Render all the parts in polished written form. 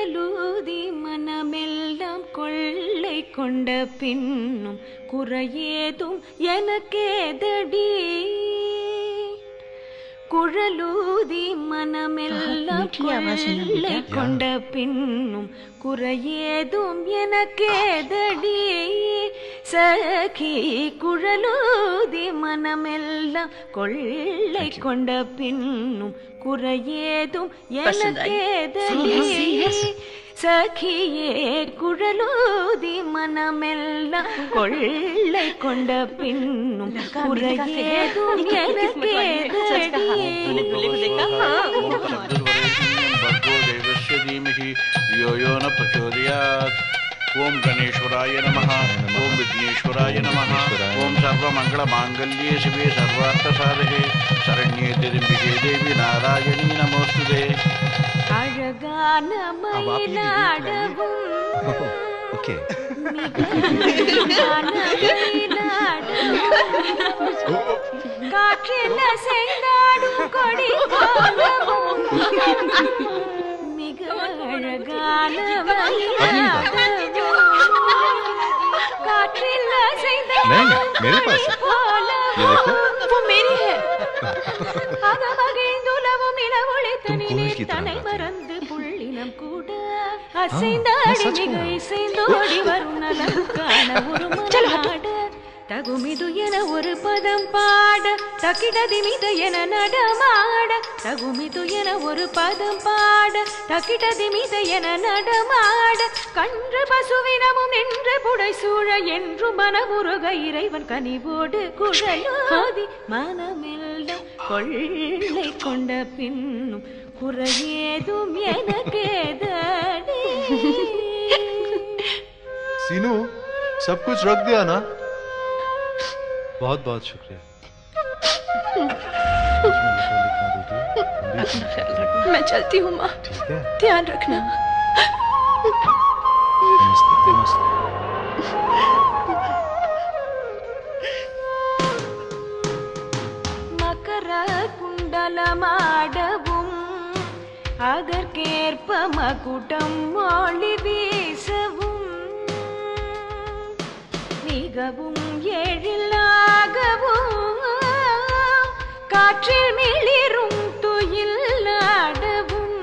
குழலூதி மனமெல்லாம் கொள்ளை கொண்ட பின்னும் குறையேதும் எனக்கேதடி குழலூதி மனமெல்லாம் கொள்ளை கொண்ட பின்னும் குறையேதும் எனக்கேதடி சகி குழலூதி மனமெல்லாம் கொள்ளை கொண்ட பின்னும் குறையேதும் எனக்கேதடி சகியே குழலூதி மனமெல்லாம் கொள்ளை கொண்ட பின்னும் குறையேதும் எனக்கேதடி ओम गणेश्वराय नमः। ओम विघ्नेश्वराय नमः। ओम सर्वमंगलमांगल्ये शिवे सर्वार्थसाधके शरण्ये त्र्यंबके देवी नारायणी नमोस्तुते। அழகான மயிலாடவும் ஓகே காற்றில் அசைந்தாடும் கொடி போலவும் மிக அழகான மயிலாடவும் காற்றில் அசைந்தாடும் கொடி போலவும் वो मेरी है அகமகிழ்ந்துலவும் நிலவொளித்தனிலே தன்னை மறந்து புள்ளினம் கூட அசைந்தாடி மிக இசைந்தோடி வரும் நலம் காண ஒரு மனாட தகுமிது என ஒரு பதம் பாட தக்கிடதிமித என நடமாட தகுமிது என ஒரு பதம் பாட தக்கிடதிமித என நடமாட கன்று பசுவினமும் நின்று புடை சூழ என்று மனமுருக இறைவன் கனிவோடு குழலோதி மனமெல்லாம் கொள்ளை கொண்ட பின்னும் குறையேதும் எனக்கேதடி सीनू सब कुछ रख दिया ना? बहुत बहुत शुक्रिया। मैं चलती हूँ माँ। ठीक है, ध्यान रखना। नमस्ते नमस्ते। மகர குண்டலமாடவும் அதற்கேற்ப மகுடம் ஒளி வீசவும் மிகவும் எழிலாகவும் காற்றில் மிளிரும் துயில் நாடவும்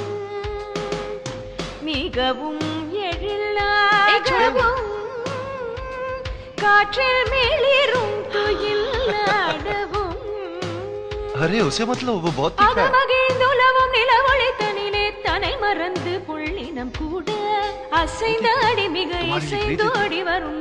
மிகவும் எழிலாகவும் காற்றில் மிளிரும் துயில் நாடவும் अरे उसे मतलब वो बहुत तीखा है। அகமகிழ்ந்துலவும் நிலவொளித்தனிலே தன்னை மறந்து புள்ளினம் கூட அசைந்தாடி மிக இசைந்தோடி வரும்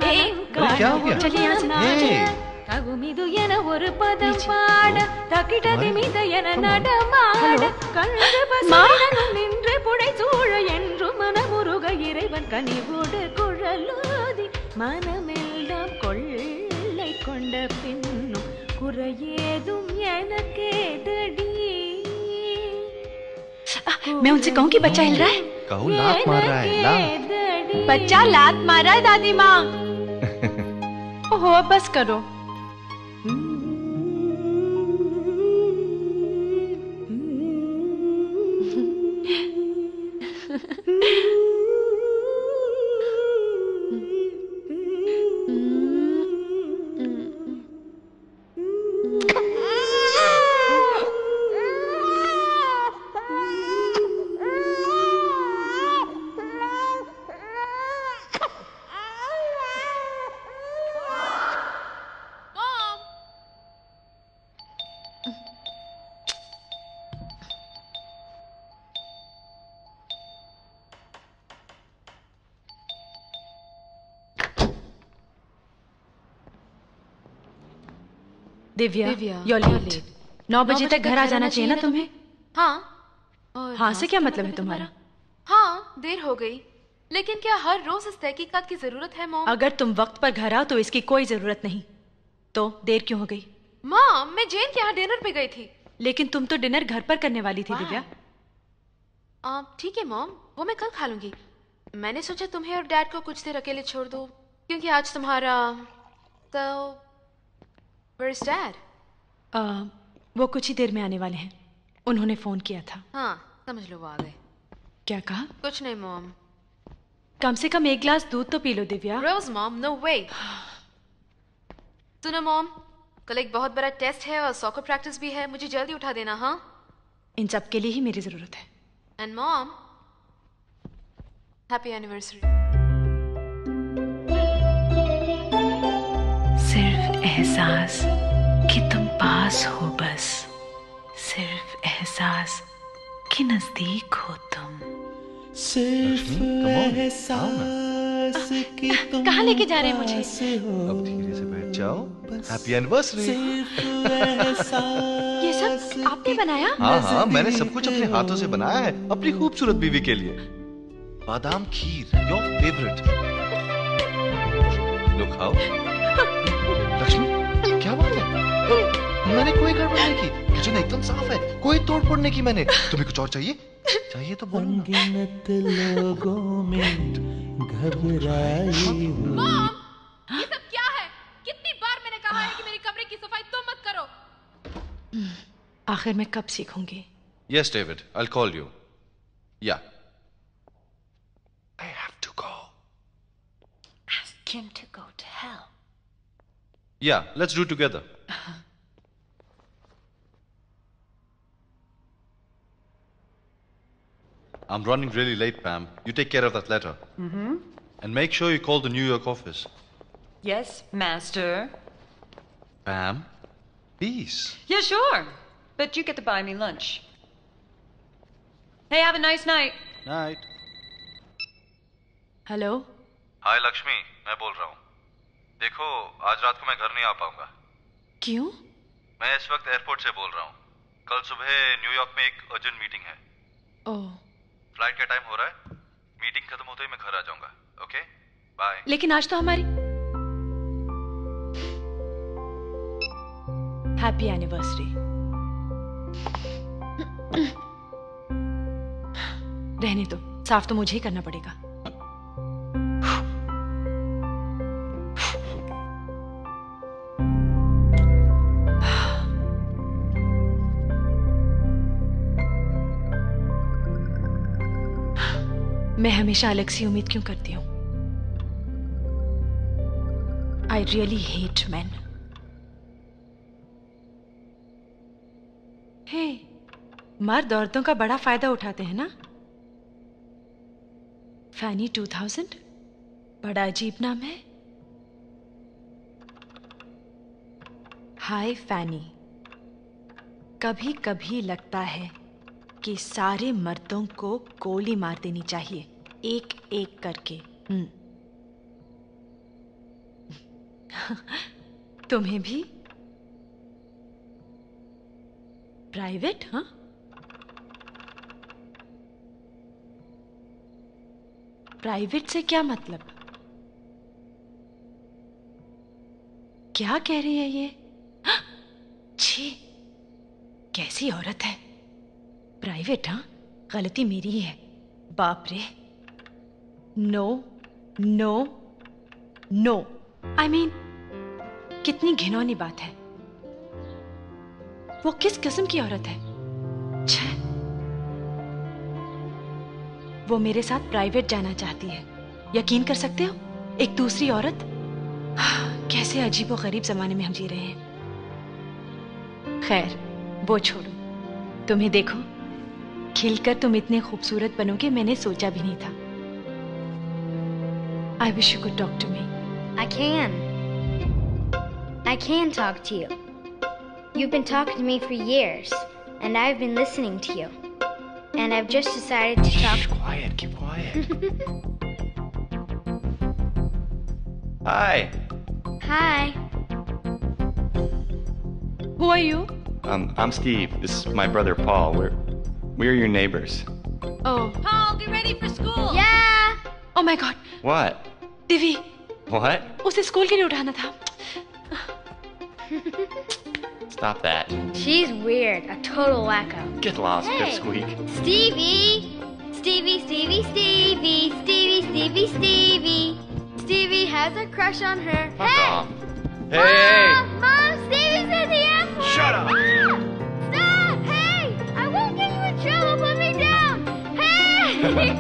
தகுமிது என ஒரு பதம் பாட தக்கிடதிமித என நடமாட கன்று பசுவினமும் நின்று புடை சூழ என்று மனமுருக இறைவன் கனிவோடு குழலோதி மனமெல்லாம் கொள்ளை கொண்ட பின்னும் குறையேதும் எனக்கேதடி मैं उनसे कहूँ कि बच्चा हिल रहा है? कहूँ लात मार रहा है ला। बच्चा लात मार रहा है दादी माँ। ओहो बस करो। Divya, you're late. 9 बजे तक घर आ जाना चाहिए ना तुम्हें? हाँ। हाँ से क्या मतलब है तुम्हारा? हाँ देर हो गई, लेकिन क्या हर रोज इस तहकीकात की जरूरत है मॉम? अगर तुम वक्त पर घर आओ तो इसकी कोई जरूरत नहीं। तो देर क्यों हो गई? मॉम मैं जैन के यहाँ डिनर पे गई थी। लेकिन तुम तो डिनर घर पर करने वाली थी दिव्या। ठीक है मॉम, वो मैं कल खा लूंगी। मैंने सोचा तुम्हें और डैड को कुछ देर अकेले छोड़ दो, क्योंकि आज तुम्हारा तो Where is Dad? वो कुछ ही देर में आने वाले हैं। उन्होंने फोन किया था। हाँ समझ लो वो आ गए। क्या कहा? कुछ नहीं मॉम। कम से कम एक गिलास दूध तो पी लो दिव्या। रोज मॉम, नो वे। सुनो मॉम, कल एक बहुत बड़ा टेस्ट है और सॉकर प्रैक्टिस भी है, मुझे जल्दी उठा देना। हाँ, इन सब के लिए ही मेरी जरूरत है। And mom, happy anniversary. सिर्फ एहसास कि तुम पास हो, बस सिर्फ एहसास कि नजदीक हो तुम। सिर्फ एहसास कि तुम कहाँ लेके जा रहे हैं मुझे? अब धीरे से बैठ जाओ। Happy anniversary. ये सब आपने बनाया? हाँ हाँ, मैंने सब कुछ अपने हाथों से बनाया है अपनी खूबसूरत बीवी के लिए। बादाम खीर, योर फेवरेट। लो खाओ। लक्ष्मी, क्या बात है? मैंने कोई गड़बड़ नहीं की, किचन एकदम साफ है, कोई तोड़ फोड़ नहीं की मैंने। तुम्हें कुछ और चाहिए? चाहिए तो बोलो। अनगिनत लोगों में घबराई हूँ। मॉम, ये सब क्या है? कितनी बार मैंने कहा है कि मेरी कमरे की सफाई तुम मत करो। आखिर मैं कब सीखूंगी? Yes, David, I'll call you. Yeah. I have to go. Ask him to go to hell. Yeah, let's do it together. I'm running really late, Pam. You take care of that letter. Mm-hmm. And make sure you call the New York office. Yes, master. Pam, please. Yeah, sure. But you get to buy me lunch. Hey, have a nice night. Night. Hello. Hi Lakshmi, मैं बोल रहा हूँ। देखो, आज रात को मैं घर नहीं आ पाऊंगा। क्यों? मैं इस वक्त एयरपोर्ट से बोल रहा हूँ। कल सुबह न्यूयॉर्क में एक अर्जेंट मीटिंग है। ओह। फ्लाइट का टाइम हो रहा है। मीटिंग खत्म होते ही मैं घर आ जाऊंगा। Okay, bye. लेकिन आज तो हमारी हैप्पी एनिवर्सरी। रहने दो, साफ तो मुझे ही करना पड़ेगा। मैं हमेशा अलग सी उम्मीद क्यों करती हूं? I really hate man. Hey, मर्द औरतों का बड़ा फायदा उठाते हैं ना? फैनी 2000, बड़ा अजीब नाम है। हाय फैनी, कभी कभी लगता है कि सारे मर्दों को गोली मार देनी चाहिए, एक एक करके। तुम्हें भी? प्राइवेट? हाँ, प्राइवेट से क्या मतलब? क्या कह रही है ये? छी, कैसी औरत है। प्राइवेट? हाँ, गलती मेरी ही है। बाप रे, no no no. I mean, कितनी घिनौनी बात है। वो किस किस्म की औरत है? छह, वो मेरे साथ प्राइवेट जाना चाहती है। यकीन कर सकते हो, एक दूसरी औरत। कैसे अजीबो गरीब जमाने में हम जी रहे हैं। खैर, वो छोड़ो, तुम्हें देखो, खिलकर तुम इतने खूबसूरत बनोगे मैंने सोचा भी नहीं था। I wish you could talk to me. I can talk to you. You've been talking to me for years, and I've been listening to you. And I've just decided to talk. Shh, quiet, keep quiet. Hi. Hi. Who are you? I'm Steve. This is my brother Paul. We're your neighbors. Oh. Paul, get ready for school. Yeah. Oh my God. What? Divi, What? उसे school के लिए उठाना था। Stop that. She's weird. A total wacko. Get lost, Hey. Pipsqueak. Stevie. Stevie, Stevie, Stevie, Stevie, Stevie, Stevie. Stevie has a crush on her. Fuck Hey. off. Hey! Mom, Stevie's in the airport. Shut up. Stop! Hey! I won't get you in trouble. Put me down. Hey!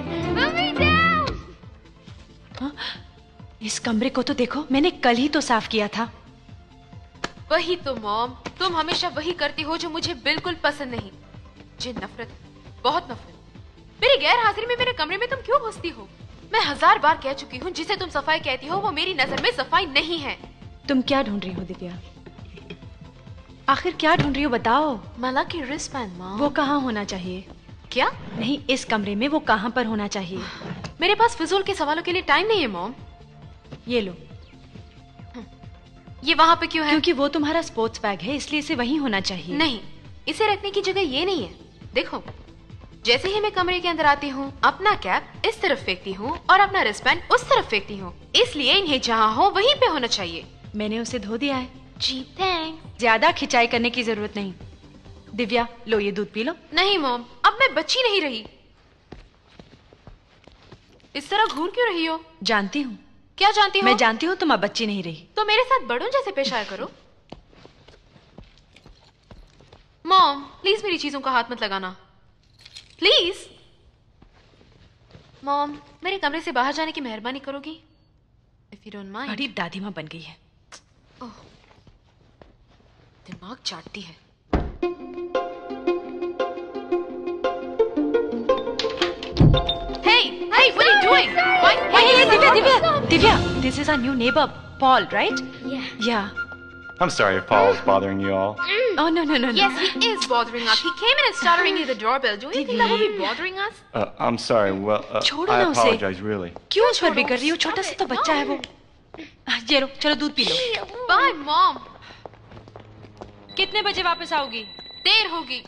इस कमरे को तो देखो, मैंने कल ही तो साफ किया था। वही तो मॉम, तुम हमेशा वही करती हो जो मुझे बिल्कुल पसंद नहीं। मुझे नफरत, बहुत नफरत। मेरी गैर हाजिरी में मेरे कमरे में तुम क्यों घुसती हो? मैं 1000 बार कह चुकी हूँ, जिसे तुम सफाई कहती हो वो मेरी नजर में सफाई नहीं है। तुम क्या ढूंढ रही हो दिव्या? आखिर क्या ढूंढ रही हो बताओ? माला की रिस्टबैंड मॉम। वो कहाँ होना चाहिए? क्या? नहीं, इस कमरे में वो कहाँ पर होना चाहिए? मेरे पास फिजूल के सवालों के लिए टाइम नहीं है मॉम। ये लो। ये वहाँ पे क्यों है? क्योंकि वो तुम्हारा स्पोर्ट्स बैग है, इसलिए इसे वहीं होना चाहिए। नहीं, इसे रखने की जगह ये नहीं है। देखो, जैसे ही मैं कमरे के अंदर आती हूँ, अपना कैप इस तरफ फेंकती हूँ और अपना रिस्टबैंड उस तरफ फेंकती हूँ, इसलिए इन्हें जहाँ हो वहीं पे होना चाहिए। मैंने उसे धो दिया है। जी थैंक्स। ज्यादा खिंचाई करने की जरूरत नहीं। दिव्या, लो ये दूध पी लो। नहीं मॉम, अब मैं बच्ची नहीं रही। इस तरह घूर क्यों रही हो? जानती हूँ। क्या जानती हो? मैं जानती हूँ तुम अब बच्ची नहीं रही। तो मेरे साथ बड़ों जैसे पेश आया करो। मॉम, प्लीज मेरी चीजों का हाथ मत लगाना, प्लीज। मॉम, मेरे कमरे से बाहर जाने की मेहरबानी करोगी? If you don't mind. बड़ी दादी माँ बन गई है। ओह, दिमाग चाटती है। Hey, what are you doing? Why? Hey, Divya, this is our new neighbor, Paul, right? Yeah. I'm sorry if Paul's bothering you all. Oh, no. Yes, he is bothering us. He came in and started ringing the doorbell. Do you think that would be bothering us? I'm sorry. Well, छोड़ो I ना उसे। apologize, really. क्यों उस पर बिगड़ रही हो? छोटा सा तो बच्चा है वो। ये लो, चलो दूध पी लो। Bye, Mom. कितने बजे वापस आओगी? देर होगी।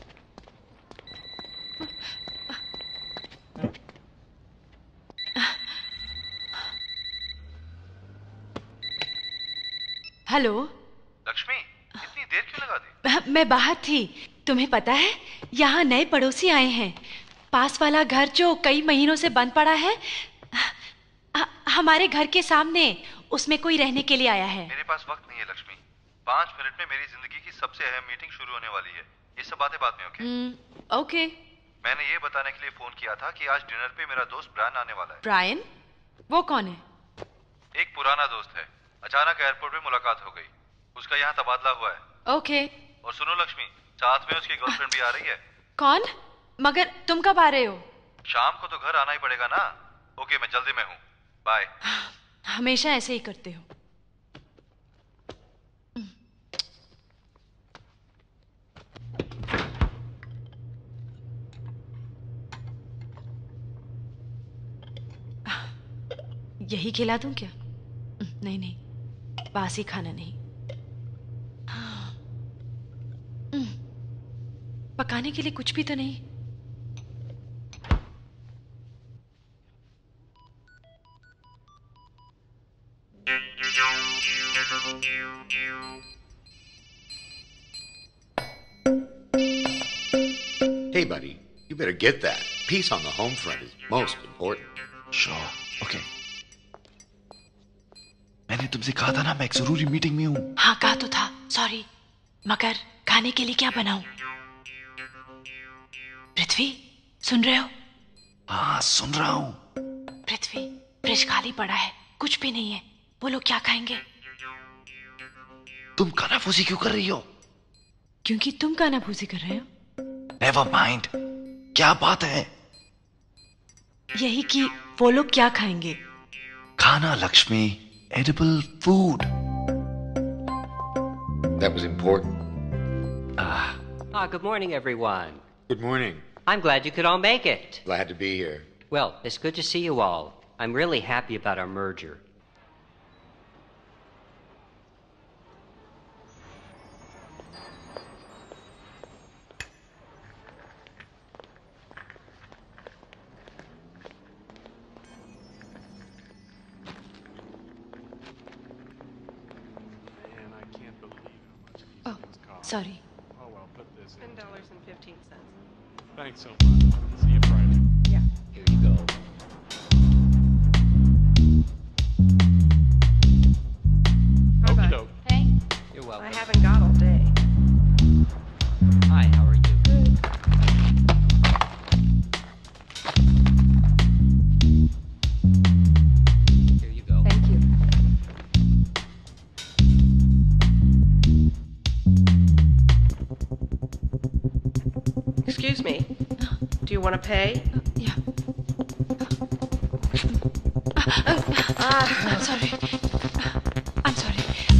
हेलो लक्ष्मी, इतनी देर क्यों लगा दी? मैं बाहर थी। तुम्हें पता है, यहाँ नए पड़ोसी आए हैं। पास वाला घर जो कई महीनों से बंद पड़ा है, हमारे घर के सामने, उसमें कोई रहने के लिए आया है। मेरे पास वक्त नहीं है लक्ष्मी। 5 मिनट में मेरी जिंदगी की सबसे अहम मीटिंग शुरू होने वाली है। ये सब बातें बाद में, ओके? ओके। मैंने ये बताने के लिए फोन किया था कि आज डिनर पे मेरा दोस्त ब्रायन आने वाला है। ब्रायन? वो कौन है? एक पुराना दोस्त है। अचानक एयरपोर्ट में मुलाकात हो गई। उसका यहाँ तबादला हुआ है। ओके। और सुनो लक्ष्मी, साथ में उसकी गर्लफ्रेंड भी आ रही है। कौन? मगर तुम कब आ रहे हो? शाम को तो घर आना ही पड़ेगा ना। ओके, मैं जल्दी में हूँ। बाय। हमेशा ऐसे ही करते हो। यही खिला दूं क्या? नहीं, बासी खाना नहीं। पकाने के लिए कुछ भी तो नहीं। Hey, buddy, you better get that. Peace on the home front is most important. Sure, okay. मैंने तुमसे कहा था ना, मैं एक जरूरी मीटिंग में हूँ। हाँ, कहा तो था। सॉरी। मगर खाने के लिए क्या बनाऊं? पृथ्वी, सुन रहे हो? हाँ, सुन रहा हूँ। पृथ्वी, फ्रिज खाली पड़ा है, कुछ भी नहीं है। वो लोग क्या खाएंगे? तुम कानाफूसी क्यों कर रही हो? क्योंकि तुम कानाफूसी कर रहे हो। Never mind. क्या बात है? यही कि वो लोग क्या खाएंगे। खाना Lakshmi, edible food. That was important. Good morning, everyone. Good morning. I'm glad you could all make it. Glad to be here. Well, it's good to see you all. I'm really happy about our merger. Sorry. Oh, well, put this in. $10.15. Thanks so much. See you Friday. Yeah. Here you go. Bye-bye. Okey doke. Hey. You're welcome. I haven't got all day. Hi, how are you? Good. Here you go. Thank you. Excuse me. Do you want to pay? Yeah. I'm sorry. I'm sorry.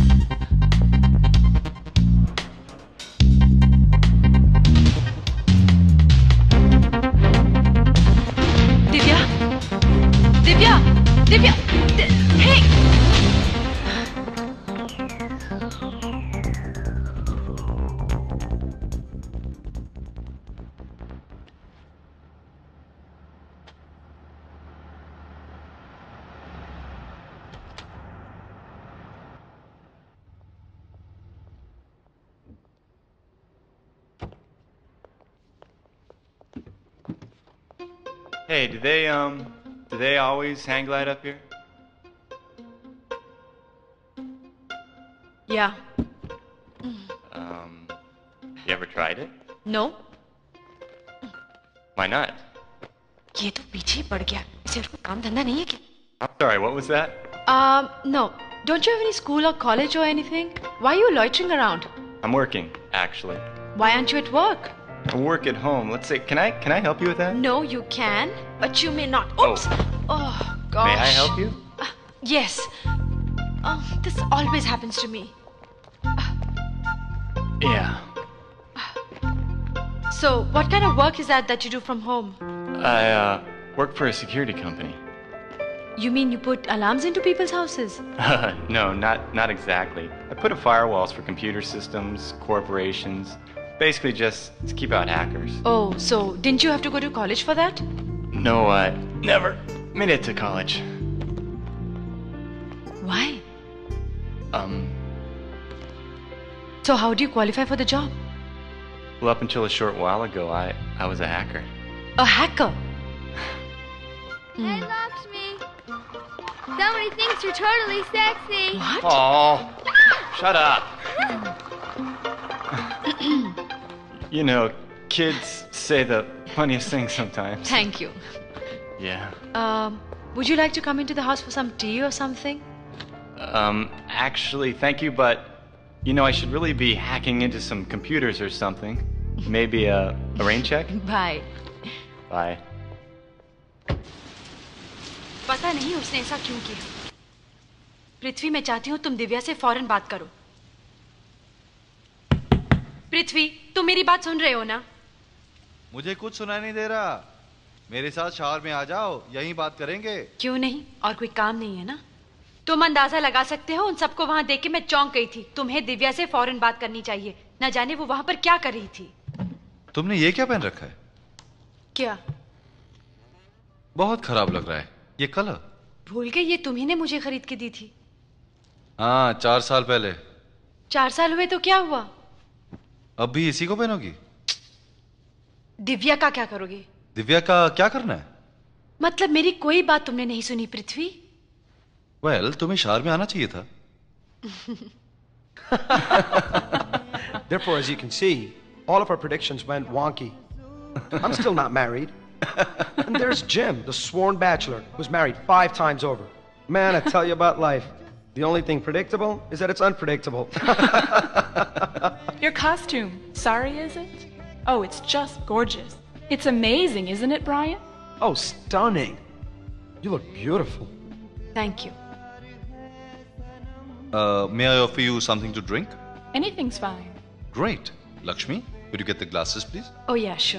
Divya! Divya! Divya! Hey! Hey, do they always hang glide up here? Yeah. You ever tried it? No? Why not? ये तो पीछे ही पड़ गया. इसे और कोई काम धंधा नहीं है क्या? I'm sorry, what was that? No. Don't you have any school or college or anything? Why are you loitering around? I'm working, actually. Why aren't you at work? I work at home. Let's say, can I help you with that? No, you can, but you may not. Oops. Oh gosh. May I help you? Yes. This always happens to me. Yeah. So, what kind of work is that you do from home? I work for a security company. You mean you put alarms into people's houses? No, not exactly. I put up firewalls for computer systems, corporations, basically just to keep out hackers. Oh, so didn't you have to go to college for that? No, I never made it to college. Why? So how do you qualify for the job? Well, up until a short while ago, I was a hacker. A hacker? Hey, Lakshmi. Somebody thinks you're totally sexy. What? Oh, shut up. You know, kids say the funniest things sometimes. Thank you. Yeah. Would you like to come into the house for some tea or something? Actually, thank you, but you know, I should really be hacking into some computers or something. Maybe a rain check? Bye. Bye. पता नहीं उसने ऐसा क्यों किया. पृथ्वी, मैं चाहती हूँ तुम दिव्या से फौरन बात करो. पृथ्वी, तुम मेरी बात सुन रहे हो ना? मुझे कुछ सुनाई नहीं दे रहा. मेरे साथ शावर में आ जाओ, यहीं बात करेंगे. क्यों नहीं? और कोई काम नहीं है ना? तुम अंदाजा लगा सकते हो, उन सबको वहां देख के मैं चौंक गई थी. तुम्हें दिव्या से फौरन बात करनी चाहिए. न जाने वो वहां पर क्या कर रही थी. तुमने ये क्या पहन रखा है? क्या? बहुत खराब लग रहा है. ये कलर भूल गई, ये तुम्ही ने मुझे खरीद के दी थी. हाँ, 4 साल पहले. 4 साल हुए तो क्या हुआ? अब भी इसी को पहनोगी? दिव्या का क्या करोगे? दिव्या का क्या करना है? मतलब मेरी कोई बात तुमने नहीं सुनी पृथ्वी? वेल, तुम्हें शावर में आना चाहिए था. Therefore, as you can see, all of our predictions went wonky. I'm still not married. And there's Jim, the sworn bachelor, who's married 5 times over. Man, I tell you about life. The only thing predictable is that it's unpredictable. Your costume, sorry, is it? Oh, it's just gorgeous. It's amazing, isn't it, Brian? Oh, stunning. You look beautiful. Thank you. May I offer you something to drink? Anything's fine. Great. Lakshmi, could you get the glasses, please? Oh yeah, sure.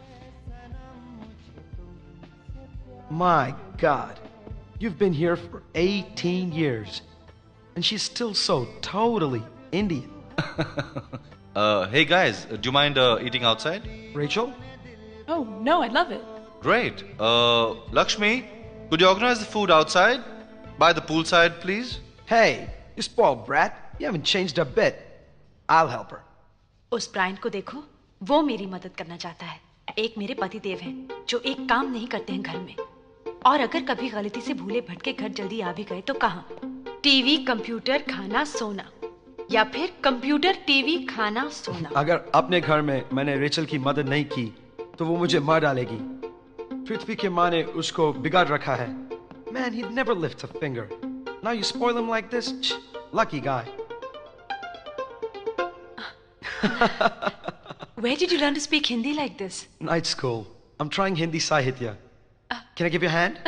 My God. You've been here for 18 years. And she's still so totally Indian. Hey guys, do you mind eating outside? Rachel? Oh, no, I'd love it. Great. Lakshmi, could you organize the food outside? By the poolside, please? Hey, you spoiled brat. You haven't changed a bit. I'll help her. उस Brian को देखो, वो मेरी मदद करना चाहता है. एक मेरे पति देव हैं, जो एक काम नहीं करते हैं घर में. और अगर कभी गलती से भूले भटके घर जल्दी आ भी गए तो कहाँ? टीवी, कंप्यूटर, खाना, सोना. या फिर कंप्यूटर, टीवी, खाना, सोना. अगर अपने घर में मैंने रेचल की मदद नहीं की, तो वो मुझे मार डालेगी. पृथ्वी के माँ ने उसको बिगाड़ रखा है. Man, he'd never lift a finger. Now you spoil him like this? Lucky guy. Where did you learn to speak Hindi like this? Night school. I'm trying Hindi Sahitya. Can I give you a hand?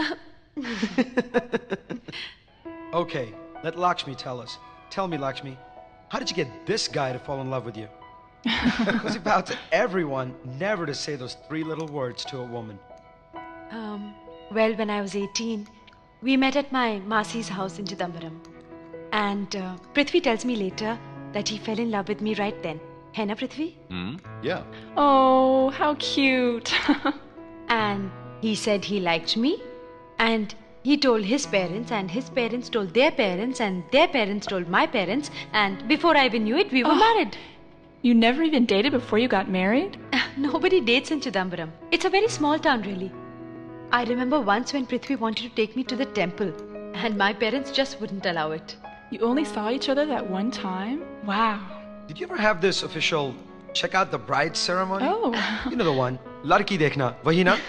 Okay, let Lakshmi tell us. Tell me, Lakshmi, how did you get this guy to fall in love with you? Because he vowed to everyone never to say those 3 little words to a woman. Well, when I was 18, we met at my Masi's house in Chidambaram. And Prithvi tells me later that he fell in love with me right then. Hai na, Prithvi? Yeah. Oh, how cute. And he said he liked me. And he told his parents, and his parents told their parents, and their parents told my parents. And before I even knew it, we were married. You never even dated before you got married? Nobody dates in Chidambaram. It's a very small town, really. I remember once when Prithvi wanted to take me to the temple, and my parents just wouldn't allow it. You only saw each other that one time? Wow. Did you ever have this official check out the bride ceremony? Oh. You know the one. Ladki dekhna, wahi na?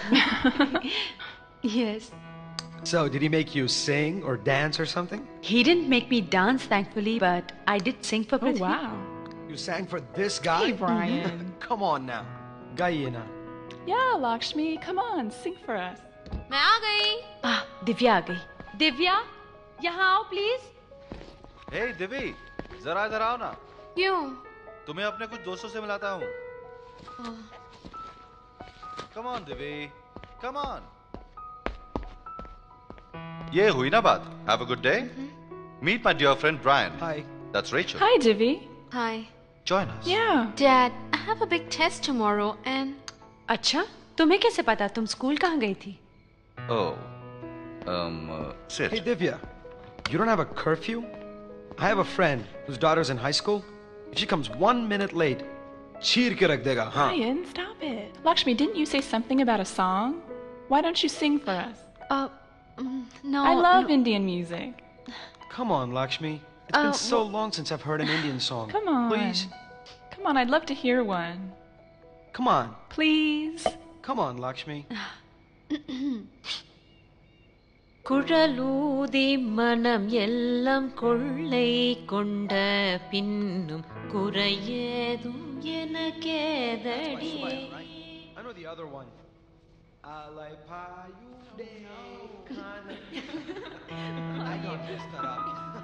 Yes. So, did he make you sing or dance or something? He didn't make me dance, thankfully, but I did sing for Prithvi. Oh, wow. You sang for this guy? Hey, Brian. Come on now. Gaiye na. Yeah, Lakshmi, come on, sing for us. मैं आ गई। दिव्या आ गई। दिव्या, यहाँ आओ please. Hey, Divya, जरा इधर आओ ना। क्यों? तुम्हें अपने कुछ दोस्तों से मिलाता हूँ। Come on, Divya, come on. ये हुई ना बात? Have a good day. Meet my dear friend Brian. Hi. That's Rachel. Hi, Divi. Hi. Join us. Yeah. Dad, I have a big test tomorrow and... अच्छा, तुम्हें कैसे पता? तुम स्कूल कहाँ गई थी? Oh. Sit. Hey, Divya, you don't have a curfew? I have a friend whose daughter's in high school. If she comes 1 minute late, cheer ke rakh dega, huh? Brian, stop it. Lakshmi, didn't you say something about a song? Why don't you sing for us? No. I love Indian music. Come on, Lakshmi. It's been so long since I've heard an Indian song. Come on. Please. Come on, I'd love to hear one. Come on. Please. Come on, Lakshmi. குழலூதி மனம் எல்லாம் கொள்ளை கொண்ட பின்னும் குறையேதும் எனக்கேதடி. I know the other one. Alai payude kana. I got this up.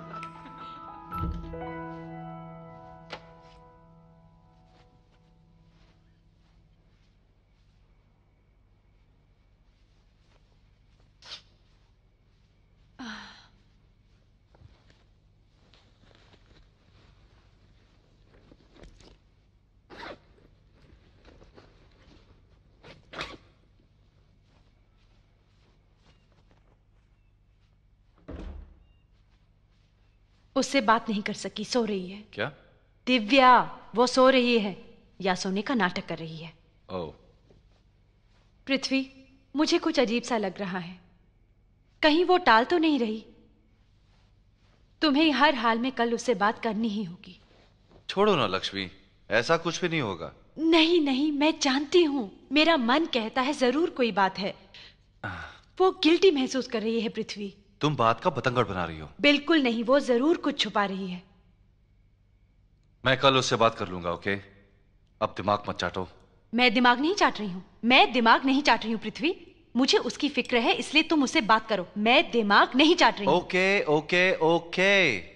उससे बात नहीं कर सकी, सो रही है। क्या? दिव्या, वो सो रही है या सोने का नाटक कर रही है। Oh. पृथ्वी, मुझे कुछ अजीब सा लग रहा है। कहीं वो टाल तो नहीं रही? तुम्हें हर हाल में कल उससे बात करनी ही होगी। छोड़ो ना लक्ष्मी, ऐसा कुछ भी नहीं होगा। नहीं नहीं, मैं जानती हूं, मेरा मन कहता है जरूर कोई बात है। वो गिल्टी महसूस कर रही है पृथ्वी। तुम बात का बतंगड़ बना रही हो। बिल्कुल नहीं, वो जरूर कुछ छुपा रही है। मैं कल उससे बात कर लूंगा, ओके? अब दिमाग मत चाटो। मैं दिमाग नहीं चाट रही हूँ, मैं दिमाग नहीं चाट रही हूँ पृथ्वी। मुझे उसकी फिक्र है, इसलिए तुम उससे बात करो। मैं दिमाग नहीं चाट रही हूँ। Okay okay okay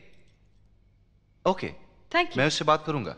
okay, thank you. मैं उससे बात करूंगा।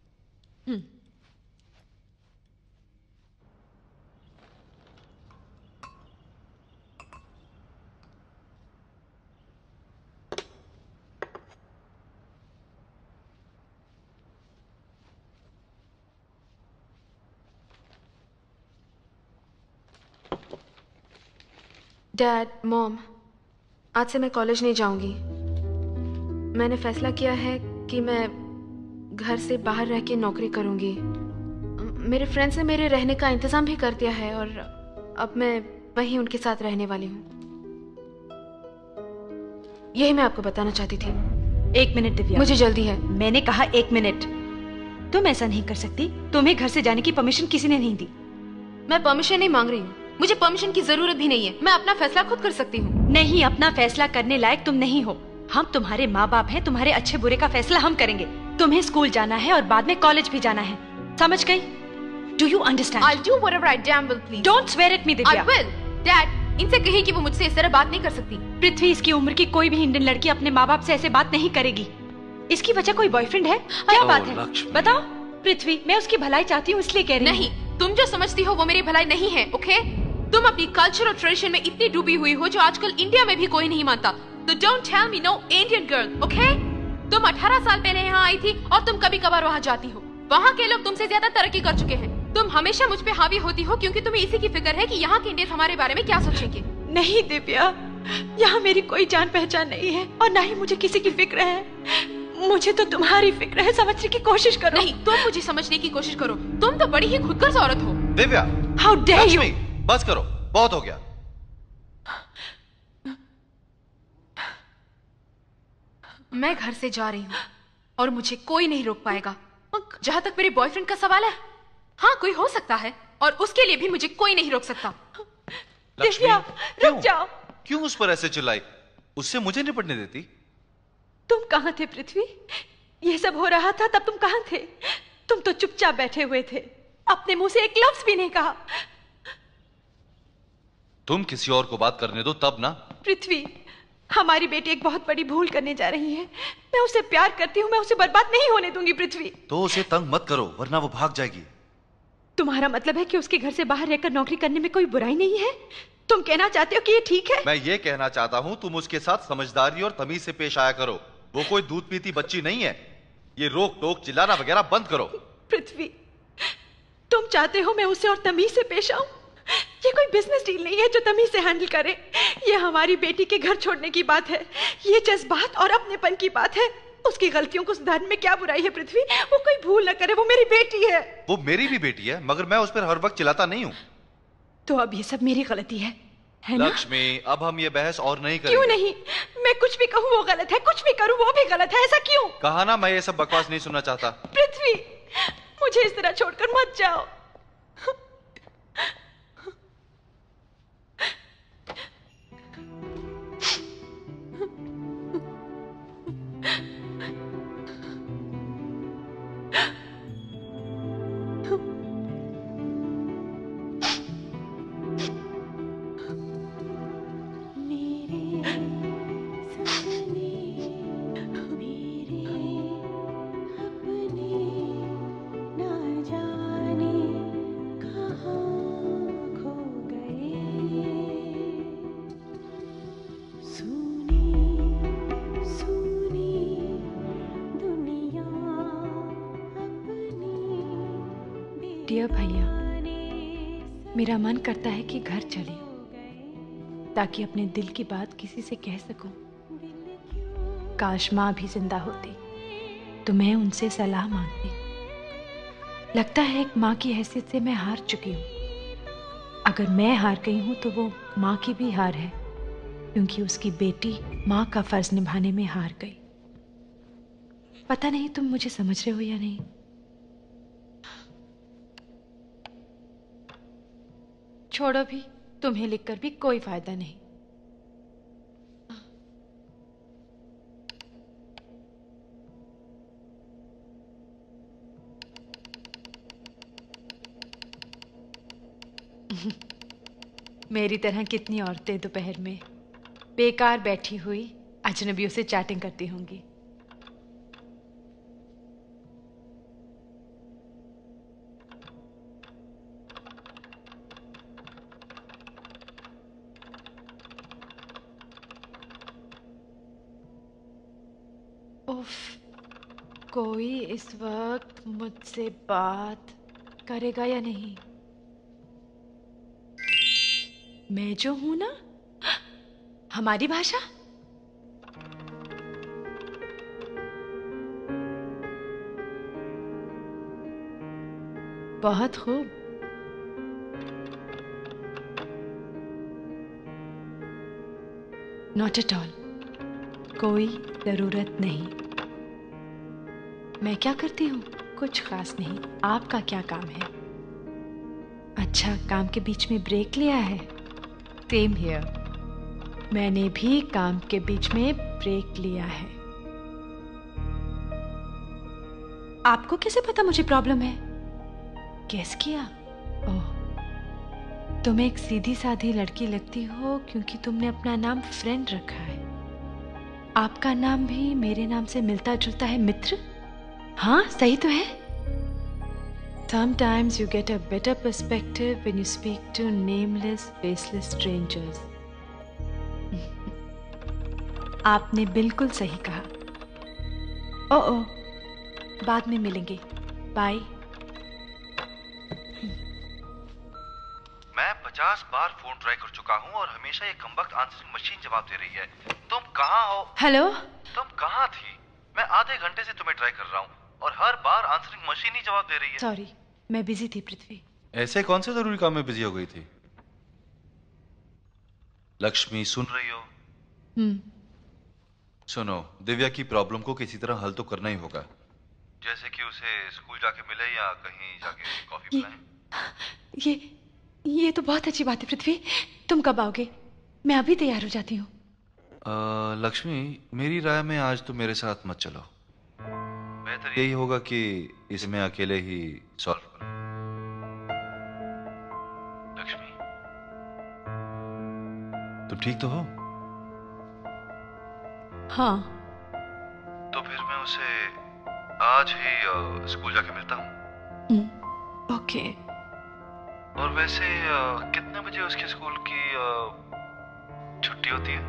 डैड, मॉम, आज से मैं कॉलेज नहीं जाऊंगी। मैंने फैसला किया है कि मैं घर से बाहर रह के नौकरी करूंगी। मेरे फ्रेंड्स ने मेरे रहने का इंतजाम भी कर दिया है और अब मैं वहीं उनके साथ रहने वाली हूँ। यही मैं आपको बताना चाहती थी। 1 मिनट दिव्या, मुझे जल्दी है। मैंने कहा 1 मिनट। तुम ऐसा नहीं कर सकती। तुम्हें घर से जाने की परमिशन किसी ने नहीं दी। मैं परमिशन नहीं मांग रही हूँ, मुझे परमिशन की जरूरत भी नहीं है। मैं अपना फैसला खुद कर सकती हूँ। नहीं, अपना फैसला करने लायक तुम नहीं हो। हम तुम्हारे माँ बाप हैं, तुम्हारे अच्छे बुरे का फैसला हम करेंगे। तुम्हें स्कूल जाना है और बाद में कॉलेज भी जाना है, समझ गई? Do you understand? I'll do whatever I damn will please. Don't swear at me, Divya. I will. Dad, इनसे कहिए कि वो मुझसे इस तरह बात नहीं कर सकती। पृथ्वी, इसकी उम्र की कोई भी इंडियन लड़की अपने माँ बाप से ऐसे बात नहीं करेगी। इसकी वजह कोई बॉयफ्रेंड है? क्या बात है? बताओ पृथ्वी, मैं उसकी भलाई चाहती हूँ इसलिए कह रही हूँ। नहीं, तुम जो समझती हो वो मेरी भलाई नहीं है, ओके? तुम अपनी कल्चर और ट्रेडिशन में इतनी डूबी हुई हो जो आजकल इंडिया में भी कोई नहीं मानता। तो don't tell me no Indian girl, okay? तुम 18 साल पहले यहाँ आई थी और तुम कभी कभार वहाँ जाती हो। वहाँ के लोग तुमसे ज्यादा तरक्की कर चुके हैं। तुम हमेशा मुझ पे हावी होती हो क्योंकि तुम्हें इसी की फिक्र है कि यहाँ के इंडियन हमारे बारे में क्या सोचेंगे। नहीं दिव्या, यहाँ मेरी कोई जान पहचान नहीं है और ना ही मुझे किसी की फिक्र है। मुझे तो तुम्हारी फिक्र है, समझने की कोशिश करो। नहीं, तुम मुझे समझने की कोशिश करो। तुम तो बड़ी ही खुदगर्ज औरत हो। Divya, how dare you! बस करो, बहुत हो गया। मैं घर से जा रही हूँ और मुझे कोई नहीं रोक पाएगा। जहाँ तक मेरे बॉयफ्रेंड का सवाल है, हाँ कोई हो सकता है और उसके लिए भी मुझे कोई नहीं रोक सकता। दिव्या, रुक जाओ। क्यों उस पर ऐसे चिल्लाई? उससे मुझे निपटने देती। तुम कहाँ थे पृथ्वी? ये सब हो रहा था तब तुम कहाँ थे? तुम तो चुपचाप बैठे हुए थे, अपने मुंह से एक लफ्ज भी नहीं कहा। तुम किसी और को बात करने दो तब ना। पृथ्वी, हमारी बेटी एक बहुत बड़ी भूल करने जा रही है। मैं उसे प्यार करती हूँ, मैं उसे बर्बाद नहीं होने दूंगी पृथ्वी। तो उसे तंग मत करो वरना वो भाग जाएगी। तुम्हारा मतलब है कि उसके घर से बाहर रहकर नौकरी करने में कोई बुराई नहीं है? तुम कहना चाहते हो कि ये ठीक है? मैं ये कहना चाहता हूँ तुम उसके साथ समझदारी और तमीज से पेश आया करो। वो कोई दूध पीती बच्ची नहीं है। ये रोक टोक चिल्लाना वगैरह बंद करो। पृथ्वी, तुम चाहते हो मैं उसे और तमीज से पेश आऊं? ये कोई बिजनेस डील नहीं है जो तमीज से हैंडल करे। ये हमारी बेटी के घर छोड़ने की बात है। ये जज्बात और अपनेपन की बात है। उसकी गलतियों को सुधारने में क्या बुराई है पृथ्वी? वो कोई भूल न करे, वो मेरी बेटी है। वो मेरी भी बेटी है, मगर मैं उस पर हर वक्त चिल्लाता नहीं हूँ। तो अब ये सब मेरी गलती है ना? लक्ष्मी, अब हम ये बहस और नहीं करेंगे। क्यों नहीं? मैं कुछ भी कहूँ वो गलत है, कुछ भी करूँ वो भी गलत है। ऐसा क्यों? कहा ना, मैं ये सब बकवास नहीं सुनना चाहता। पृथ्वी, मुझे इस तरह छोड़कर मत जाओ। डियर भैया, मेरा मन करता है कि घर चले ताकि अपने दिल की बात किसी से कह सकूं। काश माँ भी जिंदा होती तो मैं उनसे सलाह मांगती। लगता है एक माँ की हैसियत से मैं हार चुकी हूँ। अगर मैं हार गई हूँ तो वो माँ की भी हार है, क्योंकि उसकी बेटी माँ का फर्ज निभाने में हार गई। पता नहीं तुम मुझे समझ रहे हो या नहीं। छोड़ो भी, तुम्हें लिखकर भी कोई फायदा नहीं। मेरी तरह कितनी औरतें दोपहर में बेकार बैठी हुई अजनबियों से चैटिंग करती होंगी। उफ, कोई इस वक्त मुझसे बात करेगा या नहीं? मैं जो हूं ना, हमारी भाषा। बहुत खूब। नॉट एट ऑल, कोई जरूरत नहीं। मैं क्या करती हूँ? कुछ खास नहीं। आपका क्या काम है? अच्छा, काम के बीच में ब्रेक लिया है? सेम हियर, मैंने भी काम के बीच में ब्रेक लिया है। आपको कैसे पता मुझे प्रॉब्लम है? गेस किया? ओह, तुम एक सीधी साधी लड़की लगती हो क्योंकि तुमने अपना नाम फ्रेंड रखा है। आपका नाम भी मेरे नाम से मिलता जुलता है, मित्र। हाँ, सही तो है। Sometimes you get a better perspective when you speak to nameless, faceless strangers. आपने बिल्कुल सही कहा। ओह, बाद में मिलेंगे। बाय। मैं 50 बार फोन ट्राई कर चुका हूँ और हमेशा ये कमबख्त आंसरिंग मशीन जवाब दे रही है। तुम कहाँ हो? हेलो? तुम कहाँ थी? मैं आधे घंटे से तुम्हें ट्राई कर रहा हूँ और हर बार आंसरिंग मशीन ही जवाब दे रही है। सॉरी, मैं बिजी थी पृथ्वी। ऐसे कौन से जरूरी काम में बिजी हो गई थी? लक्ष्मी, सुन रही हो? सुनो, दिव्या की प्रॉब्लम को किसी तरह हल तो करना ही होगा। जैसे कि उसे स्कूल जाके मिले या कहीं जाके कॉफी पिलाएं। ये तो बहुत अच्छी बात है पृथ्वी। तुम कब आओगे? मैं अभी तैयार हो जाती हूँ। लक्ष्मी, मेरी राय में आज तुम मेरे साथ मत चलो। बेहतर यही होगा कि इसे मैं अकेले ही सॉल्व करूं। लक्ष्मी, तुम ठीक तो हो? हाँ। तो फिर मैं उसे आज ही स्कूल जाके मिलता हूँ। ओके। और वैसे कितने बजे उसके स्कूल की छुट्टी होती है?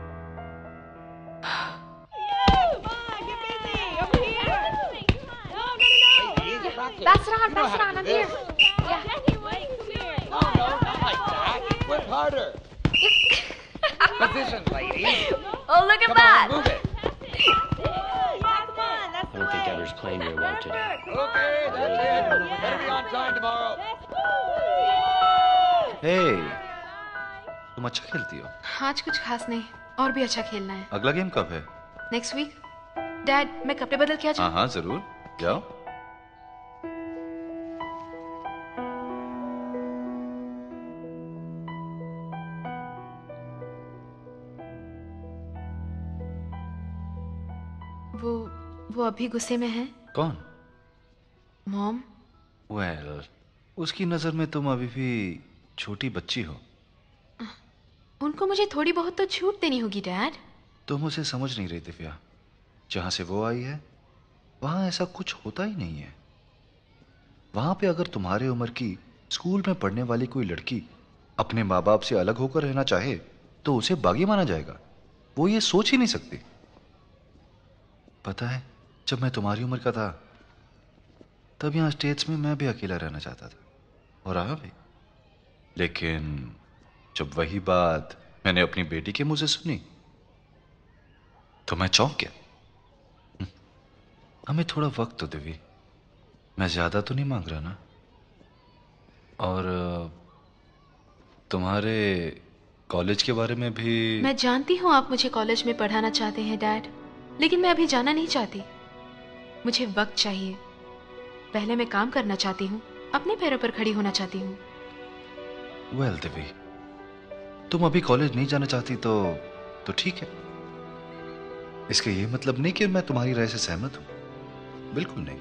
Pass it on, I'm here. Yeah. No, not like that. Whip harder. Position, ladies. Oh, look at Come that. on, move it. I don't think Ever's playing very well today. Okay, that's it. Better be on time tomorrow. Hey, तुम अच्छा खेलती हो। आज कुछ खास नहीं, और भी अच्छा खेलना है। अगला गेम कब है? Next week. डैड, मैं कपड़े बदल के आ जाऊं? हाँ, जरूर जाओ। वो अभी गुस्से में है। कौन? मॉम। वेल, उसकी नजर में तुम अभी भी छोटी बच्ची हो। उनको मुझे थोड़ी बहुत तो छूट देनी होगी डैड। तुम उसे समझ नहीं रही दिव्या। जहां से वो आई है वहां ऐसा कुछ होता ही नहीं है। वहां पे अगर तुम्हारे उम्र की स्कूल में पढ़ने वाली कोई लड़की अपने माँ बाप से अलग होकर रहना चाहे तो उसे बागी माना जाएगा। वो ये सोच ही नहीं सकती। पता है, जब मैं तुम्हारी उम्र का था तब यहाँ स्टेट्स में मैं भी अकेला रहना चाहता था और आया भी। लेकिन जब वही बात मैंने अपनी बेटी के मुंह से सुनी तो मैं चौंक गया। हमें थोड़ा वक्त तो देवी, मैं ज्यादा तो नहीं मांग रहा ना। और तुम्हारे कॉलेज के बारे में भी मैं जानती हूँ आप मुझे कॉलेज में पढ़ाना चाहते हैं डैड, लेकिन मैं अभी जाना नहीं चाहती। मुझे वक्त चाहिए। पहले मैं काम करना चाहती हूँ, अपने पैरों पर खड़ी होना चाहती हूँ। वेल देवी, तुम अभी कॉलेज नहीं जाना चाहती तो ठीक है। इसका ये मतलब नहीं कि मैं तुम्हारी राय से सहमत हूं। बिल्कुल नहीं।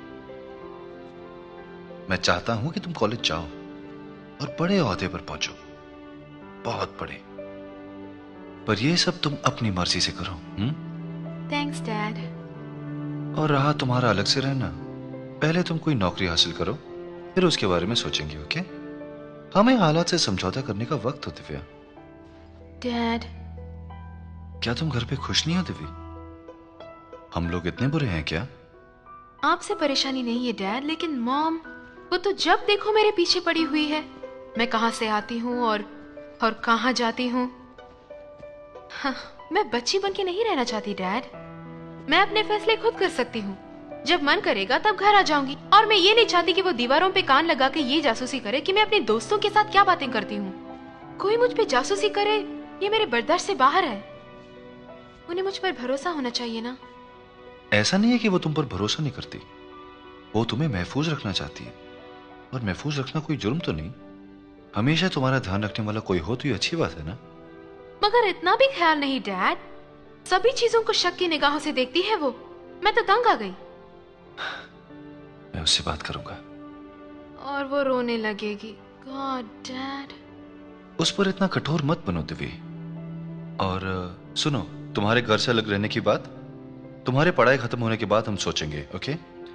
मैं चाहता हूं कि तुम कॉलेज जाओ और बड़े ओहदे पर पहुंचो, बहुत बड़े। पर ये सब तुम अपनी मर्जी से करो। Thanks dad. और रहा तुम्हारा अलग से रहना, पहले तुम कोई नौकरी हासिल करो, फिर उसके बारे में सोचेंगे। ओके? हमें हालात से समझौता करने का वक्त हो दिव्या। डैड, क्या तुम घर पे खुश नहीं हो दिव्या? हम लोग इतने बुरे हैं क्या? आपसे परेशानी नहीं है डैड, लेकिन मॉम वो तो जब देखो मेरे पीछे पड़ी हुई है। मैं कहां से आती हूँ और कहां जाती हूँ। हाँ, मैं बच्ची बन के नहीं रहना चाहती डैड। मैं अपने फैसले खुद कर सकती हूँ। जब मन करेगा तब घर आ जाऊंगी। और मैं ये नहीं चाहती कि वो दीवारों पे कान लगा के ये जासूसी करे कि मैं अपने दोस्तों के साथ क्या बातें करती हूँ। कोई मुझ पे जासूसी करे ये मेरे बर्दाश्त से बाहर है। उन्हें मुझ पर भरोसा होना चाहिए ना। ऐसा नहीं है कि वो तुम पर भरोसा नहीं करती, वो तुम्हें महफूज रखना चाहती है। और महफूज रखना कोई जुर्म तो नहीं। हमेशा तुम्हारा ध्यान रखने वाला कोई हो तो ये अच्छी बात है ना। मगर इतना भी ख्याल नहीं डैड। सभी चीजों को शक की निगाहों से देखती है वो। मैं तो तंग आ गई। मैं उससे बात करूंगा। और वो रोने लगेगी। God dad. उस पर इतना कठोर मत बनो दिव्य। और सुनो, तुम्हारे घर से अलग रहने की बात तुम्हारे पढ़ाई खत्म होने के बाद हम सोचेंगे, okay?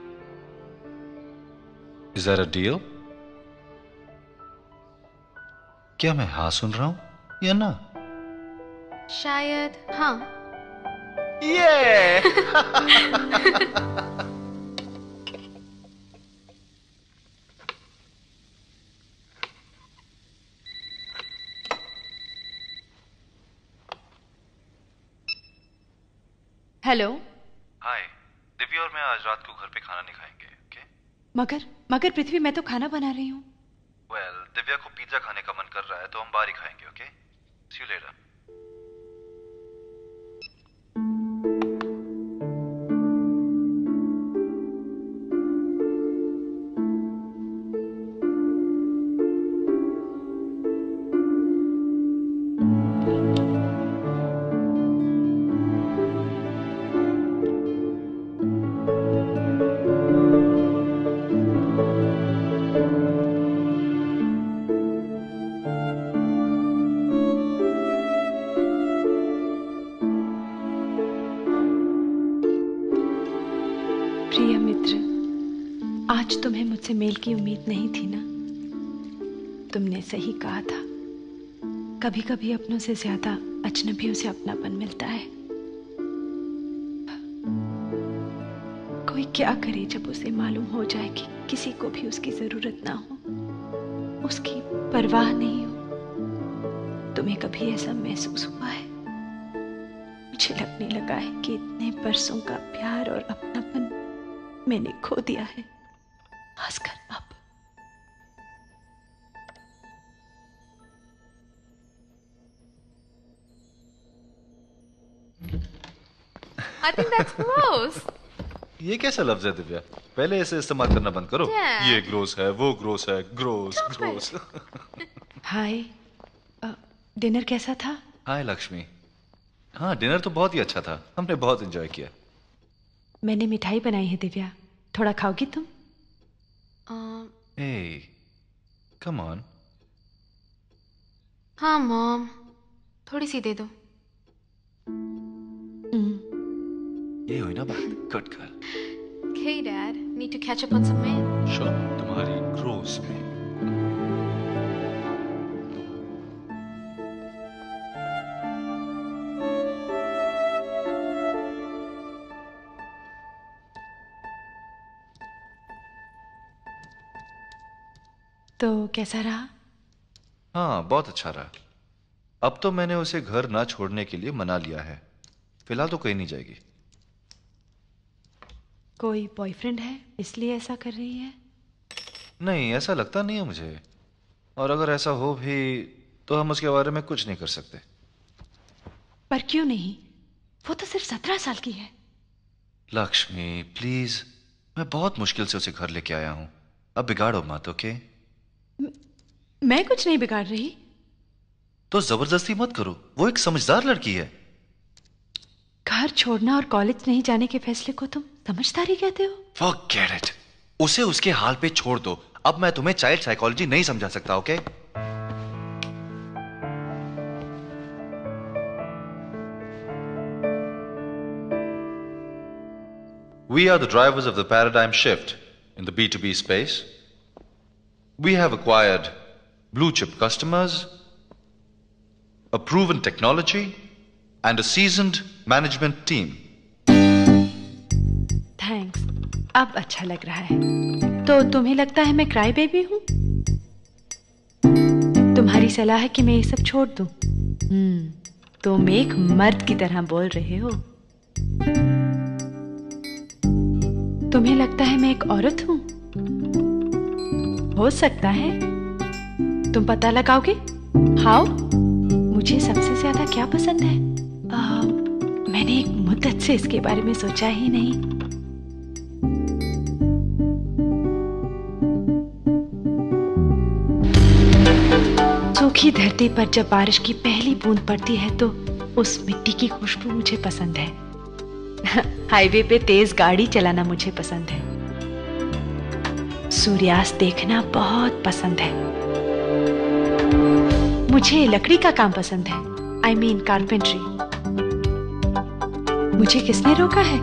Is that a deal? क्या मैं हाँ सुन रहा हूं या ना? शायद हाँ। ये हेलो। हाय, दिव्या और मैं आज रात को घर पे खाना नहीं खाएंगे, ओके? मगर पृथ्वी, मैं तो खाना बना रही हूँ। वेल, दिव्या को पिज्जा खाने का मन कर रहा है तो हम बाहर ही खाएंगे, ओके? C you later. प्रिय मित्र, आज तुम्हें मुझसे मेल की उम्मीद नहीं थी ना? तुमने सही कहा था। कभी कभी अपनों से ज्यादा अजनबियों से अपनापन मिलता है। कोई क्या करे जब उसे मालूम हो जाए कि किसी को भी उसकी जरूरत ना हो, उसकी परवाह नहीं हो। तुम्हें कभी ऐसा महसूस हुआ है? मुझे लगने लगा है कि इतने बरसों का प्यार और अपनापन मैंने खो दिया है, खासकर अब। I think that's gross. ये कैसा लफ्ज है दिव्या? पहले इसे इस्तेमाल करना बंद करो। Dad. ये ग्रोस है, वो ग्रोस है, ग्रोस ग्रोस। हाय, डिनर कैसा था? हाय लक्ष्मी। हाँ, डिनर तो बहुत ही अच्छा था, हमने बहुत एंजॉय किया। मैंने मिठाई बनाई है दिव्या, थोड़ा खाओगी तुम? Hey, come on. हाँ मॉम, थोड़ी सी दे दो। ये हुई ना बात, good girl. Okay, Dad. Need to catch up on some men. Sure, तुम्हारी ग्रोस में। तो कैसा रहा? हाँ, बहुत अच्छा रहा। अब तो मैंने उसे घर ना छोड़ने के लिए मना लिया है। फिलहाल तो कहीं नहीं जाएगी। कोई बॉयफ्रेंड है इसलिए ऐसा कर रही है? नहीं, ऐसा लगता नहीं है मुझे। और अगर ऐसा हो भी तो हम उसके बारे में कुछ नहीं कर सकते। पर क्यों नहीं? वो तो सिर्फ 17 साल की है। लक्ष्मी प्लीज, मैं बहुत मुश्किल से उसे घर लेके आया हूं। अब बिगाड़ो मत, ओके? मैं कुछ नहीं बिगाड़ रही। तो जबरदस्ती मत करो, वो एक समझदार लड़की है। घर छोड़ना और कॉलेज नहीं जाने के फैसले को तुम समझदारी कहते हो? Forget it. उसे उसके हाल पे छोड़ दो। अब मैं तुम्हें चाइल्ड साइकोलॉजी नहीं समझा सकता, okay? We are the drivers of the paradigm shift in the B2B space. We have acquired blue chip customers, a proven technology, and a seasoned management team. Thanks, अब अच्छा लग रहा है। तो तुम्हें लगता है मैं क्राई बेबी हूँ? तुम्हारी सलाह है कि मैं ये सब छोड़ दूं। तुम एक मर्द की तरह बोल रहे हो। तुम्हें लगता है मैं एक औरत हूँ? हो सकता है। तुम पता लगाओगे? हाउ? मुझे सबसे ज्यादा क्या पसंद है? मैंने एक मुद्दत से इसके बारे में सोचा ही नहीं। सूखी धरती पर जब बारिश की पहली बूंद पड़ती है तो उस मिट्टी की खुशबू मुझे पसंद है। हाईवे पे तेज गाड़ी चलाना मुझे पसंद है। सूर्यास्त देखना बहुत पसंद है। मुझे लकड़ी का काम पसंद है, I mean कारपेंट्री। मुझे किसने रोका है?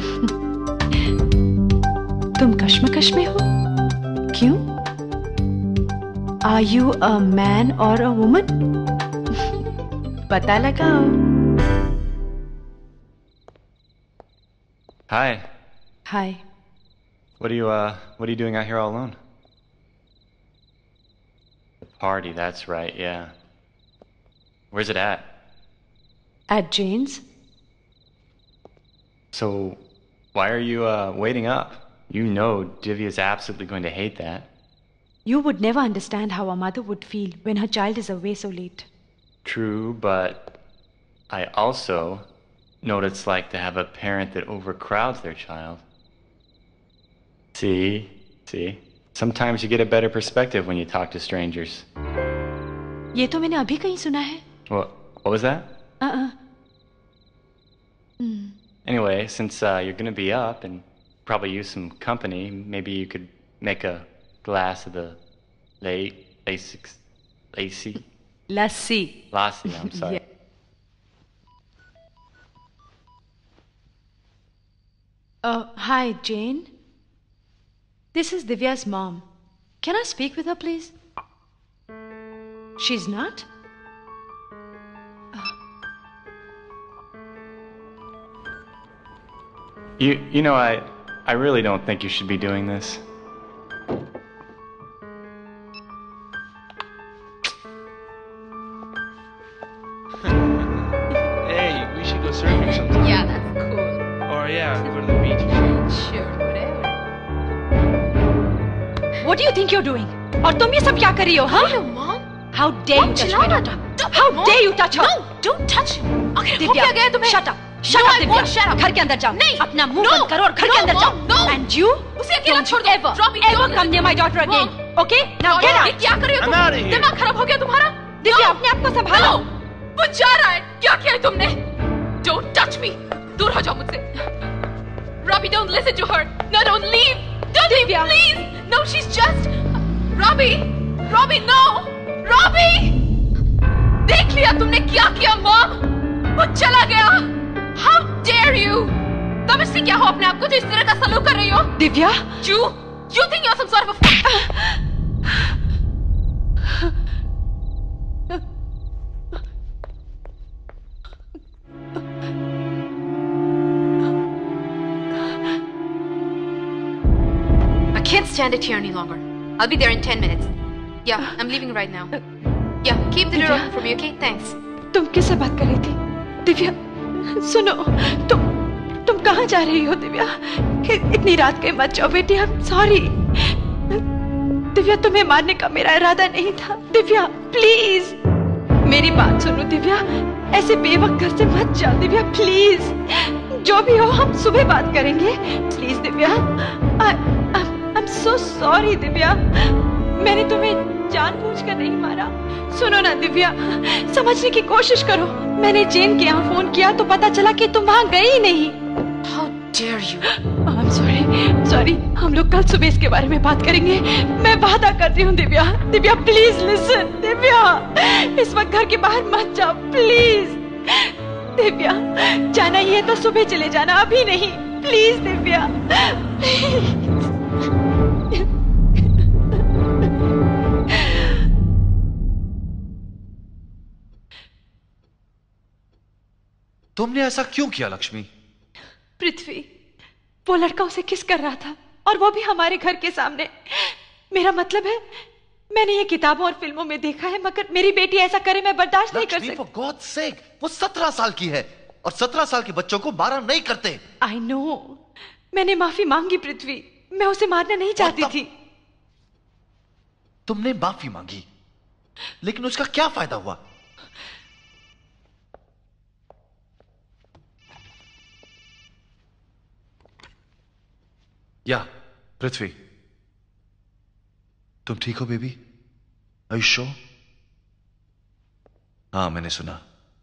तुम कश्मकश में हो? क्यों? Are you a man or a woman? पता लगाओ। Hi. Hi. What are you doing out here all alone? The party, that's right, yeah. Where's it at? At Jane's. So, why are you waiting up? You know Divya's absolutely going to hate that. You would never understand how a mother would feel when her child is away so late. True, but I also know what it's like to have a parent that overcrowds their child. See? Sometimes you get a better perspective when you talk to strangers. ये तो मैंने अभी कहीं सुना है। What was that? Anyway, since you're going to be up and probably use some company, maybe you could make a glass of the lassi. Lassi, I'm sorry. Yeah. Hi, Jane. This is Divya's mom. Can I speak with her, please? She's not? You know, I really don't think you should be doing this. Hey, we should go surfing sometime. Yeah, that's cool. Or yeah, go to the beach. Sure, whatever. What do you think you're doing? और तुम ये सब क्या कर रही हो? हाँ? Hello, Mom. How dare you touch my daughter? How dare you touch her? No, don't touch him. Okay, Divya, हो क्या गया तुम्हें? Shut up. Shut up, Divya. घर के अंदर जाओ. नहीं. अपना मुंह बंद करो और घर के अंदर जाओ. No. And you? उसे अकेला छोड़ दो. Ever, Drop it. ever come near my daughter again. Okay? Now get out. क्या कर रही हो तुम? I'm out of here. दिमाग खराब हो गया तुम्हारा? दिव्या, अपने आप को संभालो. वो जा रहा है. क्या किया है तुमने? Don't touch me. दूर हो जाओ मुझसे. Robbie, don't listen to her. No, don't leave. Don't leave, please. No, she's just. Robbie, no. Robbie. देख लिया तुमने क्या किया, Mom? वो चला गया. How dare you? समझती क्या हो अपने आप को जो इस तरह का सलूक कर रही हो? Divya? You think you're some sort of a I can't stand it here any longer. I'll be there in 10 minutes. Yeah, I'm leaving right now. Yeah, keep the door open for me, okay? Thanks. तुम किससे बात कर रही थी? दिव्या, सुनो, तुम कहाँ जा रही हो दिव्या? इतनी रात के मत जाओ बेटी, I'm sorry. दिव्या, तुम्हें मारने का मेरा इरादा नहीं था. दिव्या, प्लीज मेरी बात सुनो दिव्या. ऐसे बेवक्त घर से मत जाओ दिव्या, प्लीज. जो भी हो हम सुबह बात करेंगे. Please Divya. I'm so sorry Divya. मैंने तुम्हें जानबूझकर नहीं मारा. सुनो ना दिव्या, समझने की कोशिश करो. मैंने जेन के यहाँ फोन किया तो पता चला कि तुम वहाँ गई नहीं. How dare you? I'm sorry. हम लोग कल सुबह इसके बारे में बात करेंगे. मैं वादा करती हूँ दिव्या. Divya please listen. दिव्या, इस वक्त घर के बाहर मत जाओ प्लीज. दिव्या, जाना ही है तो सुबह चले जाना, अभी नहीं. Please Divya, please. तुमने ऐसा क्यों किया लक्ष्मी? पृथ्वी, वो लड़का उसे किस कर रहा था और वो भी हमारे घर के सामने. मेरा मतलब है, मैंने ये किताबों और फिल्मों में देखा है, मगर मेरी बेटी ऐसा करे मैं बर्दाश्त नहीं कर सकती. For God's sake, वो 17 साल की है और 17 साल के बच्चों को मारा नहीं करते. I know. मैंने माफी मांगी पृथ्वी. मैं उसे मारना नहीं चाहती थी. तुमने माफी मांगी, लेकिन उसका क्या फायदा हुआ? या पृथ्वी, तुम ठीक हो बेबी? Are you sure? हाँ, मैंने सुना.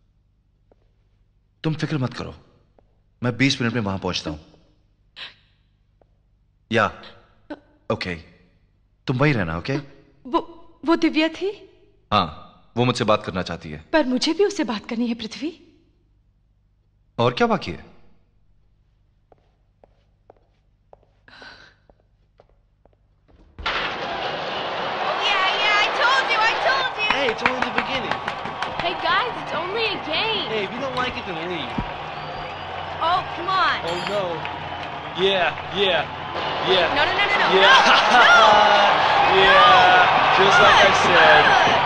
तुम फिक्र मत करो, मैं 20 मिनट में वहां पहुंचता हूं. या ओके, तुम वही रहना, ओके? वो दिव्या थी? हाँ, वो मुझसे बात करना चाहती है। पर मुझे भी उससे बात करनी है पृथ्वी। और क्या बाकी है? Hey, it's only the beginning. Hey guys, it's only a game. Hey, if you don't like it, then leave. Oh, come on. Oh no. Yeah. No. Yeah. No. Yeah. Just like I said.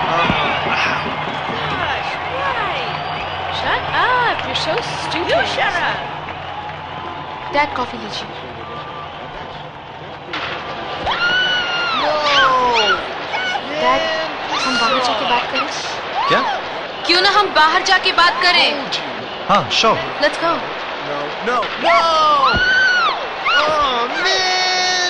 Gosh, why? Shut up. You're so stupid. You shut up. Dad, coffee लीजिए. No. Dad, हम बाहर जाके बात करें? क्या? क्यों ना हम बाहर जाके बात करें? हाँ, sure. Let's go. No. Oh man.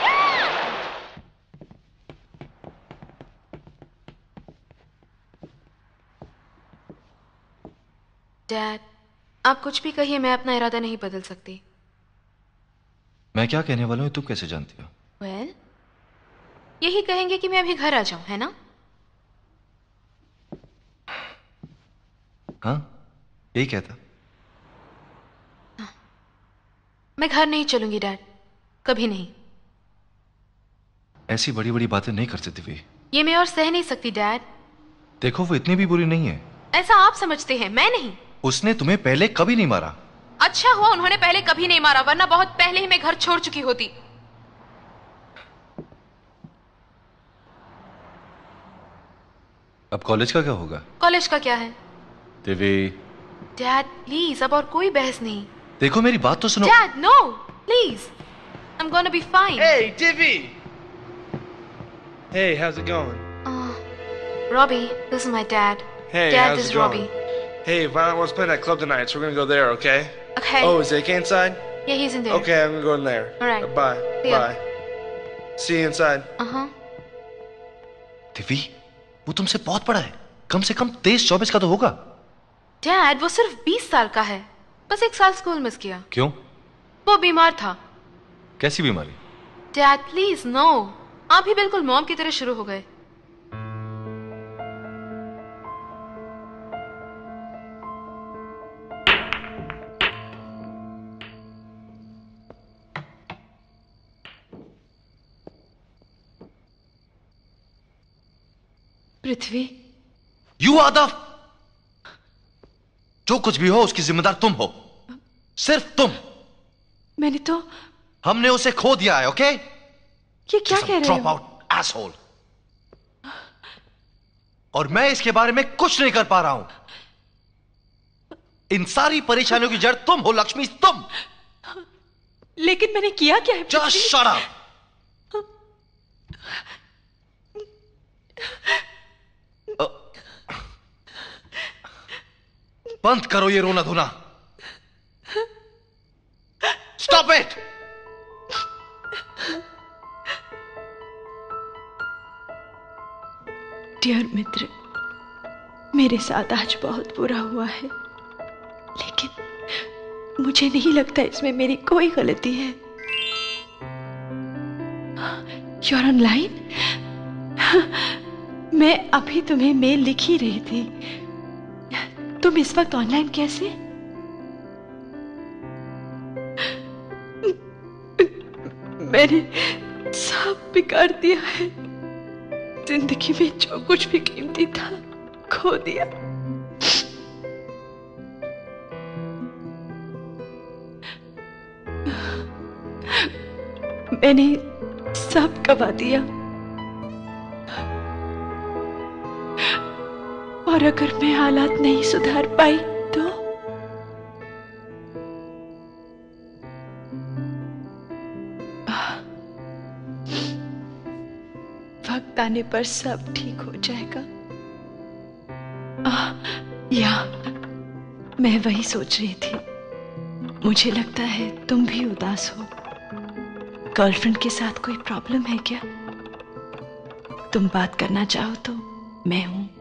Dad, आप कुछ भी कहिए, मैं अपना इरादा नहीं बदल सकती. मैं क्या कहने वाला हूँ तुम कैसे जानती हो? Well, यही कहेंगे कि मैं अभी घर आ जाऊं, है ना? हाँ, यही कहता. मैं घर नहीं चलूंगी डैड, कभी नहीं. ऐसी बड़ी बड़ी बातें नहीं कर सकती भी. ये मैं और सह नहीं सकती डैड. देखो, वो इतनी भी बुरी नहीं है. ऐसा आप समझते हैं, मैं नहीं. उसने तुम्हें पहले कभी नहीं मारा. अच्छा हुआ उन्होंने पहले कभी नहीं मारा, वरना बहुत पहले ही मैं घर छोड़ चुकी होती. अब कॉलेज का क्या होगा? कॉलेज का क्या है? दिव्य. डैड प्लीज, अब और कोई बहस नहीं. देखो, मेरी बात तो सुनो. Dad no please, I'm gonna be fine. Hey, Divvy. Hey, how's it going? Robbie, this is my dad. Hey, Dad, how's this it is going? Robbie. Hey, Violet wants to play that club tonight, so we're gonna go there, okay? Okay. Oh, is AK inside? Yeah, he's in there. Okay, I'm gonna go in there. All right. Bye. See ya. Bye. See you inside. Divya, वो तुमसे बहुत बड़ा है. कम से कम 23-24 का तो होगा. Dad, वो सिर्फ 20 साल का है. बस 1 साल स्कूल मिस किया. क्यों? वो बीमार था. कैसी बीमारी? Dad please no. आप भी बिल्कुल मॉम की तरह शुरू हो गए. पृथ्वी, यू आर द, जो कुछ भी हो उसकी जिम्मेदार तुम हो. सिर्फ तुम. मैंने तो, हमने उसे खो दिया है, ओके? ये क्या कह रहे हो? Drop out asshole. और मैं इसके बारे में कुछ नहीं कर पा रहा हूं. इन सारी परेशानियों की जड़ तुम हो लक्ष्मी, तुम. लेकिन मैंने किया क्या है? Just shut up. बंद करो ये रोना धोना. Stop it. डियर मित्र, मेरे साथ आज बहुत बुरा हुआ है, लेकिन मुझे नहीं लगता इसमें मेरी कोई गलती है. You're online? मैं अभी तुम्हें मेल लिख ही रही थी. तुम इस वक्त ऑनलाइन कैसे? मैंने सब बिगाड़ दिया है. जिंदगी में जो कुछ भी कीमती था खो दिया. मैंने सब गवा दिया. और अगर मैं हालात नहीं सुधार पाई तो वक्त आने पर सब ठीक हो जाएगा. या मैं वही सोच रही थी. मुझे लगता है तुम भी उदास हो. गर्लफ्रेंड के साथ कोई प्रॉब्लम है क्या? तुम बात करना चाहो तो मैं हूं.